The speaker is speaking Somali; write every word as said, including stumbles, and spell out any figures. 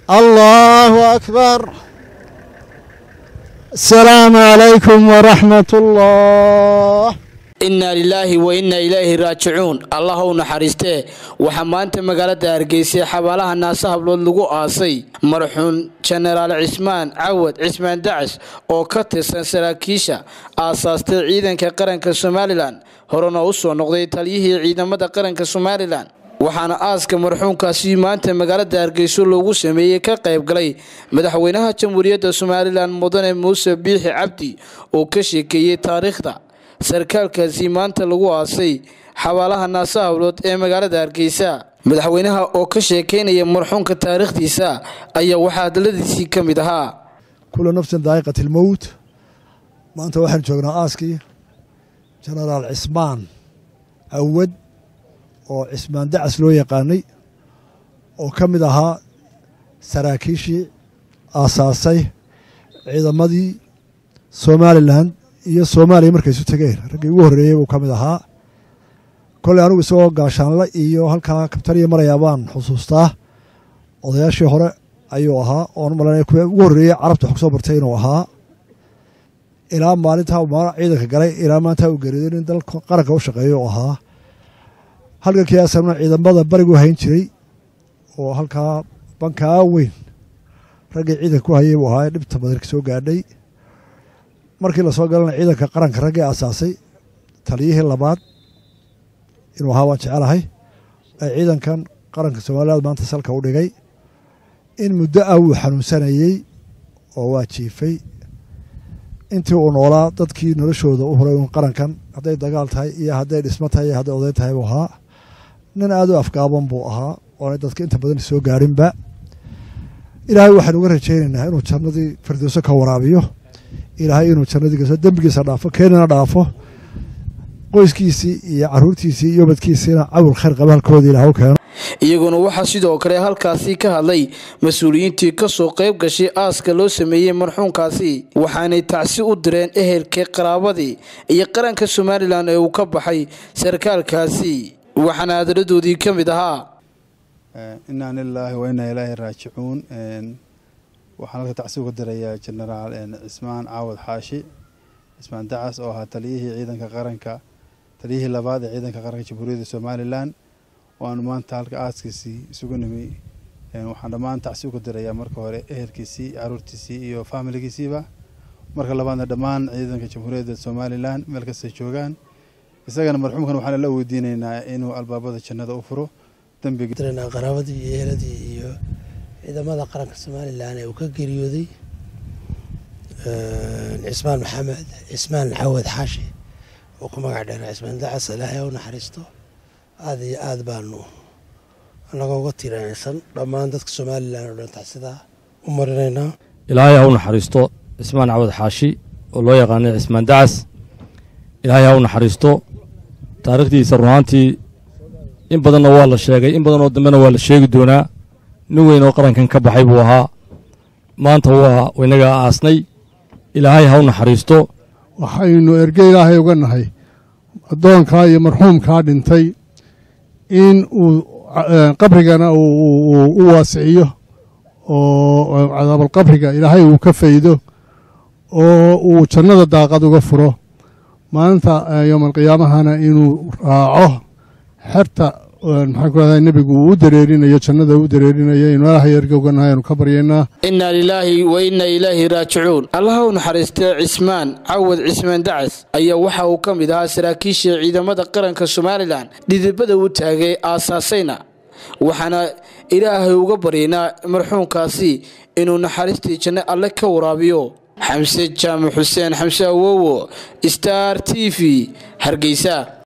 الله أكبر. السلام عليكم ورحمة الله. إنا لله وإنا إليه راجعون. الله نحرسته وحمانت مقالة هرقيسي حوالها الناس هبلود لغو آسي مرحون جنرال عثمان عود عثمان دعس oo ka tirsan saraakiisha aasaastay ciidanka qaranka Soomaaliland horena u soo noqday taliyihii ciidamada qaranka Soomaaliland waxaana aaska marxuunkaasi maanta magaalada Hargeysa loogu sameeyay ka qayb galay madaxweynaha jamhuuriyadda Soomaaliland mudane Muuse Biixi Cabdi oo ka sheekeeyay taariikhda sarkaalkaasi maanta lagu aasay xawaalaha naasa hawlood ee magaalada Hargeysa madaxweynaha oo ka sheekeynaya marxuunka taariikhdiisa ayaa waxa daladiisii kamid ahaa كل نفس ذائقة الموت. ما أنت واحد جونا آسكي جنرال عثمان عود أو عثمان دعس لو يقاني أو كم دها سراكيشي أساسي إذا ماضي سوماليلاند هي سومالي مركز تغير رجع وهري وكم دها كل أنو بسوا قاشان لا إيوه هالكا كبتري مريابان خصوصا وضياشي هراء ayuu ahaa oo malan ku wareeyay carabta xog soo bartay inuu ahaa ilaa maalinta uu ciidanka galay ilaa maanta uu gariiday in dalka qaranka u shaqeeyo ahaa halka kiyaasana ciidamada barigu hayn jiray oo halka banka weyn rag ciidanka ku hayay uu ahaa dhibta badan soo gaadhay markii la soo galanay ciidanka qaranka rag asaasay taliyihii labaad inuu ahaa waan jecelahay ciidankan qaranka Soomaaliland maanta salka u dhigay in muddo ah uu xanuunsanayay oo waa jiifay intii uu noolaa dadkii noloshooda u horay un qarankan hadday dagaal tahay iyo hadday dhismo tahay iyo hadday oday tahay buu ahaa nin aad u afgaaban buu ahaa oo dadka inta badan soo gaarinba ilaahay waxaan uga rajaynaynaa inuu jannadii firdawso ka waraabiyo ilaahay inuu jannadii gasoo dambigiisa dhaafo keenana dhaafo qoyskiisii iyo caruurtiisii iyo badkiisina cawl khayr qabalkooda ilaahay keeno iyaguna waxa sidoo kale halkaasi ka hadlay mas'uuliyiintii ka soo qayb gashay aaska loo sameeyay marxuunkaasi waxaanay tacsi u direen ehelka qaraabadii iyo qaranka Soomaaliland ee uu ka baxay sarkaalkaasi waxaana adaladoodii kamid ahaa inna lillahi wa inna ilayhi raaji'uun waxaan ka tacsi uga dirayaa General Ismaan Caawad Xaashi Ismaan Dacas oo ahaa taliyihii ciidanka qaranka taliyihii labaad ee ciidanka qaranka Jamhuuriyadda Soomaaliland وأنا ما أنت هالك أسكسي سجنمي وحنا ما أنت عسوق الدريا مركه هراء أهلكسي عروتسي يو فاميلي كسيبا مركه لبنا دمان أيضا كجمهورية الصوماليلاند ملك السجوجان إذا مرحوم كانوا حنا لو ديننا إنه الباب هذا كنا ذا أفرو تنبي ترى قرابتي يهلدي يو إذا ماذا قرن الصوماليلاند وكجريودي عثمان محمد عثمان عود حاشي وقم قاعدين عثمان دعس لا يوم حرسته هذه آد بانو أنا قلت ترى إنسان لما عندك الصومال لأنه تحسده ومرنا إلهي هون حريستو اسمان عود حاشي والله يغني اسمان دعس إلهي هون حريستو تاريخ دي سرهانتي إن بدنا والله الشيء إن بدنا ودمنا والله الشيء دونا نوين وقرن كان كبحي بوها ما أنت هو وينجا أصني إلهي هون حريستو وحين إرجع إلهي وقلنا هاي الدون كاي مرحوم كادنتي إن قبرنا وواسعيه وعذاب القبر إلى هاي وكفيده وشنده داقد وقفره ما أنت يوم القيامة هنا إنه راعه حتى نحكي هذا النبي ودريرين يشنده ودريرين ينوره يرجع وقنا ينكبرينا إنا لله وإنا إليه راجعون. الله نحرست عثمان عود عثمان دعس أي وحى وكم إذا سراكيش عيدا مدى قرن كسوماليلاند لذي بدأوا تاجي أساسينا وحنا إلهي وقبرينا مرحوم كاسي إنه نحرستي جنة الله كورابيو حمزة جامع حسين حمزة ووو ستار تي في هرقيسا.